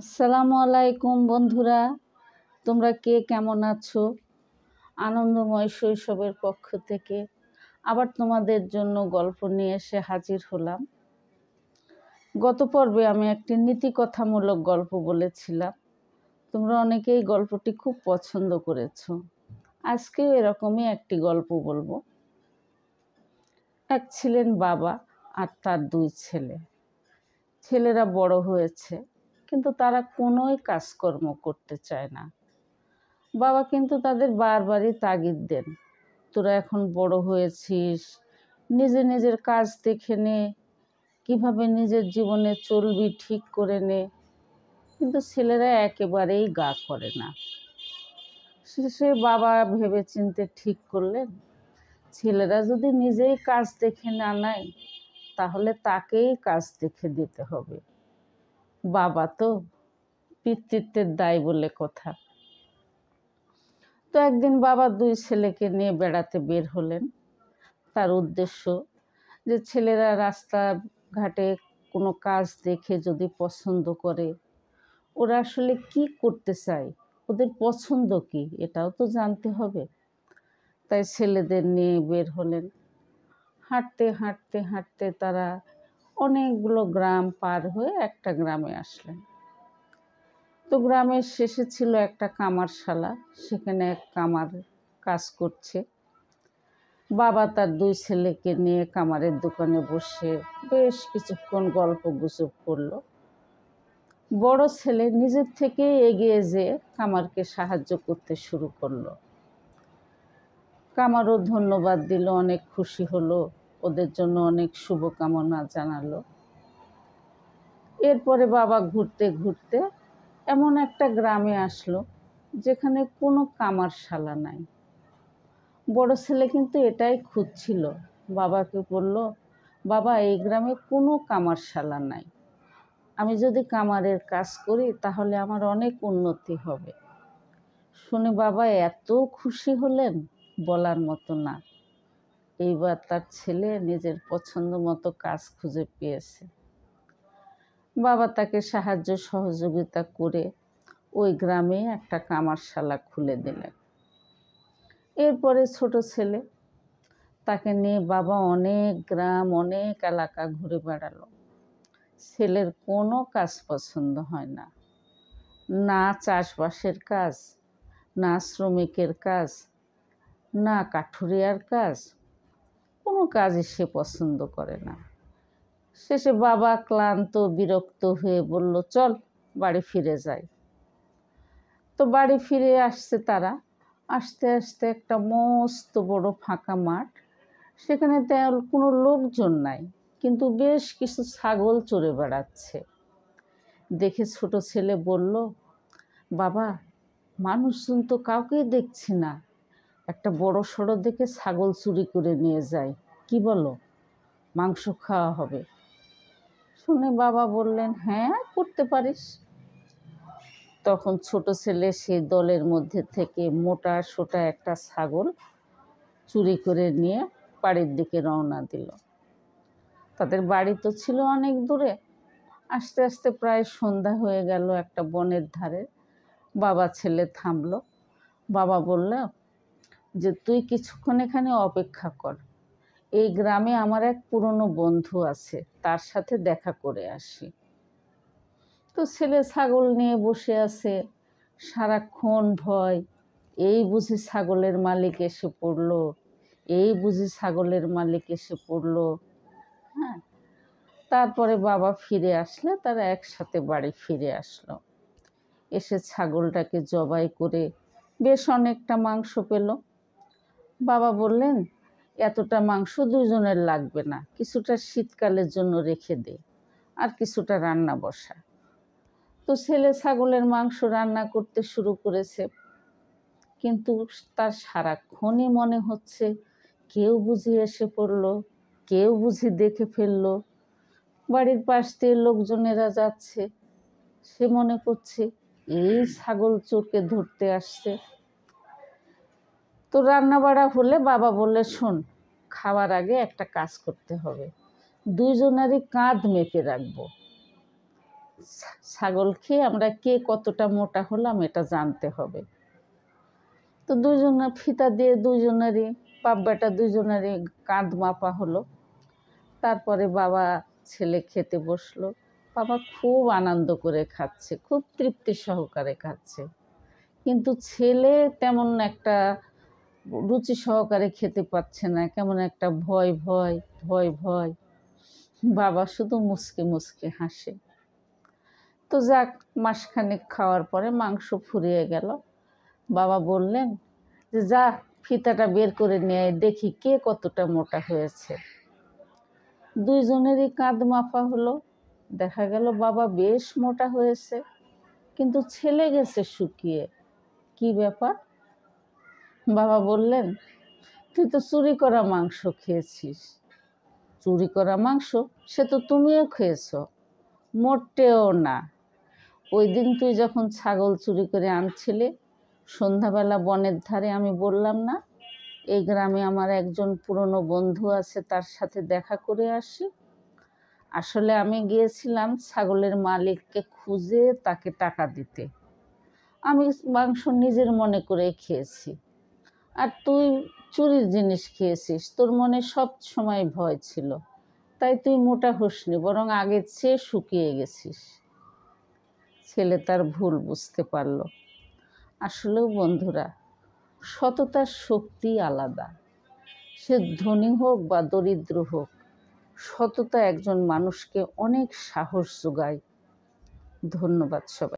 আসসালামু আলাইকুম বন্ধুরা, তোমরা কে কেমন আছো? আনন্দময় শৈশবের পক্ষ থেকে আবার তোমাদের জন্য গল্প নিয়ে এসে হাজির হলাম। গত পর্বে আমি একটি নীতিকথামূলক গল্প বলেছিলাম। তোমরা অনেকেই গল্পটি খুব পছন্দ করেছো। আজকেও এরকমই একটি গল্প বলবো। এক ছিলেন বাবা আর তার দুই ছেলে। ছেলেরা বড় হয়েছে, কিন্তু তারা কোনোই কাজকর্ম করতে চায় না। বাবা কিন্তু তাদের বারবারই তাগিদ দেন, তোরা এখন বড় হয়েছিস, নিজের কাজ দেখে নে, কিভাবে নিজের জীবনে চলবি ঠিক করে নে। কিন্তু ছেলেরা একেবারেই গা করে না। শেষে বাবা ভেবেচিন্তে ঠিক করলেন, ছেলেরা যদি নিজেই কাজ দেখে না নেয়, তাহলে তাকেই কাজ দেখে দিতে হবে। বাবা তো, পিতৃত্বের দায় বলে কথা। তো একদিন বাবা দুই ছেলেকে নিয়ে বেড়াতে বের হলেন। তার উদ্দেশ্য যে ছেলেরা রাস্তাঘাটে কোনো কাজ দেখে যদি পছন্দ করে, ওরা আসলে কি করতে চায়, ওদের পছন্দ কি, এটাও তো জানতে হবে। তাই ছেলেদের নিয়ে বের হলেন। হাঁটতে হাঁটতে হাঁটতে তারা অনেকগুলো গ্রাম পার হয়ে একটা গ্রামে আসলেন। তো গ্রামের শেষে ছিল একটা কামারশালা, সেখানে এক কামার কাজ করছে। বাবা তার দুই ছেলেকে নিয়ে কামারের দোকানে বসে বেশ কিছুক্ষণ গল্প গুজব করলো। বড় ছেলে নিজের থেকে এগিয়ে যেয়ে কামারকে সাহায্য করতে শুরু করলো। কামারও ধন্যবাদ দিল, অনেক খুশি হলো, ওদের জন্য অনেক শুভকামনা জানালো। এরপরে বাবা ঘুরতে ঘুরতে এমন একটা গ্রামে আসলো যেখানে কোনো কামারশালা নাই। বড় ছেলে কিন্তু এটাই খুঁজছিল। বাবাকে বলল, বাবা এই গ্রামে কোনো কামারশালা নাই, আমি যদি কামারের কাজ করি তাহলে আমার অনেক উন্নতি হবে। শুনে বাবা এত খুশি হলেন, বলার মতো না। এইবার তার ছেলে নিজের পছন্দ মতো কাজ খুঁজে পেয়েছে। বাবা তাকে সাহায্য সহযোগিতা করে ওই গ্রামে একটা কামারশালা খুলে দিলেন। এরপরে ছোট ছেলে, তাকে নিয়ে বাবা অনেক গ্রাম অনেক এলাকা ঘুরে বেড়ালো। ছেলের কোনো কাজ পছন্দ হয় না, না চাষবাসের কাজ, না শ্রমিকের কাজ, না কাঠুরিয়ার কাজ, কোনো কাজই সে পছন্দ করে না। শেষে বাবা ক্লান্ত বিরক্ত হয়ে বলল, চল বাড়ি ফিরে যাই। তো বাড়ি ফিরে আসছে তারা। আস্তে আস্তে একটা মস্ত বড় ফাঁকা মাঠ, সেখানে কোনো লোকজন নাই, কিন্তু বেশ কিছু ছাগল চড়ে বেড়াচ্ছে। দেখে ছোট ছেলে বলল, বাবা মানুষজন তো কাউকেই দেখছি না, একটা বড় সড়ো দেখে ছাগল চুরি করে নিয়ে যায়, কি বলো, মাংস খাওয়া হবে? শুনে বাবা বললেন, হ্যাঁ করতে পারিস। তখন ছোট ছেলে সেই দলের মধ্যে থেকে মোটা সোটা একটা ছাগল চুরি করে নিয়ে বাড়ির দিকে রওনা দিল। তাদের বাড়ি তো ছিল অনেক দূরে। আস্তে আস্তে প্রায় সন্ধ্যা হয়ে গেল। একটা বনের ধারে বাবা ছেলে থামলো। বাবা বলল যে, তুই কিছুক্ষণ এখানে অপেক্ষা কর, এই গ্রামে আমার এক পুরনো বন্ধু আছে, তার সাথে দেখা করে আসি। তো ছেলে ছাগল নিয়ে বসে আছে, সারাক্ষণ ভয়, এই বুঝি ছাগলের মালিক এসে পড়লো, এই বুঝি ছাগলের মালিক এসে পড়লো। হ্যাঁ, তারপরে বাবা ফিরে আসলে তারা একসাথে বাড়ি ফিরে আসলো। এসে ছাগলটাকে জবাই করে বেশ অনেকটা মাংস পেল। বাবা বললেন, এতটা মাংস দুজনের লাগবে না, কিছুটা শীতকালের জন্য রেখে দে, আর কিছুটা রান্না বসা। তো ছেলে ছাগলের মাংস রান্না করতে শুরু করেছে, কিন্তু তার সারাক্ষণই মনে হচ্ছে কেউ বুঝি এসে পড়লো, কেউ বুঝি দেখে ফেললো। বাড়ির পাশ দিয়ে লোকজনেরা যাচ্ছে, সে মনে করছে এই ছাগল চোরকে ধরতে আসছে। তো রান্না বাড়া হলে বাবা বললে, শোন, খাওয়ার আগে একটা কাজ করতে হবে, দুইজনেরই কাঁধ মেপে রাখবো, ছাগল খেয়ে আমরা কে কতটা মোটা হলাম এটা জানতে হবে। তো দুজনের ফিতা দিয়ে দুজনেরই বাপ বেটা দুজনেরই কাঁধ মাপা হলো। তারপরে বাবা ছেলে খেতে বসলো। বাবা খুব আনন্দ করে খাচ্ছে, খুব তৃপ্তি সহকারে খাচ্ছে, কিন্তু ছেলে তেমন একটা রুচি সহকারে খেতে পারছে না, কেমন একটা ভয় ভয় ভয় ভয়। বাবা শুধু মুচকে মুচকে হাসে। তো যাক, মাসখানেক খাওয়ার পরে মাংস ফুরিয়ে গেল। বাবা বললেন যে যা, ফিতাটা বের করে নিয়ে আয়, দেখি কে কতটা মোটা হয়েছে। দুইজনেরই কাঁধ মাপা হলো। দেখা গেল বাবা বেশ মোটা হয়েছে, কিন্তু ছেলে গেছে শুকিয়ে। কি ব্যাপার? বাবা বললেন, তুই তো চুরি করা মাংস খেয়েছিস। চুরি করা মাংস? সে তো তুমিও খেয়েছ। মোটেও না। ওই দিন তুই যখন ছাগল চুরি করে আনছিলে, সন্ধ্যাবেলা বনের ধারে আমি বললাম না, এই গ্রামে আমার একজন পুরনো বন্ধু আছে, তার সাথে দেখা করে আসি। আসলে আমি গিয়েছিলাম ছাগলের মালিককে খুঁজে তাকে টাকা দিতে। আমি মাংস নিজের মনে করে খেয়েছি, আর তুই চুরির জিনিস খেয়েছিস। তোর মনে সব সময় ভয় ছিল, তাই তুই মোটা হোসনি, বরং আগের চেয়ে শুকিয়ে গেছিস। ছেলে তার ভুল বুঝতে পারল। আসলেও বন্ধুরা, সততার শক্তি আলাদা। সে ধনী হোক বা দরিদ্র হোক, সততা একজন মানুষকে অনেক সাহস যোগায়। ধন্যবাদ সবাই।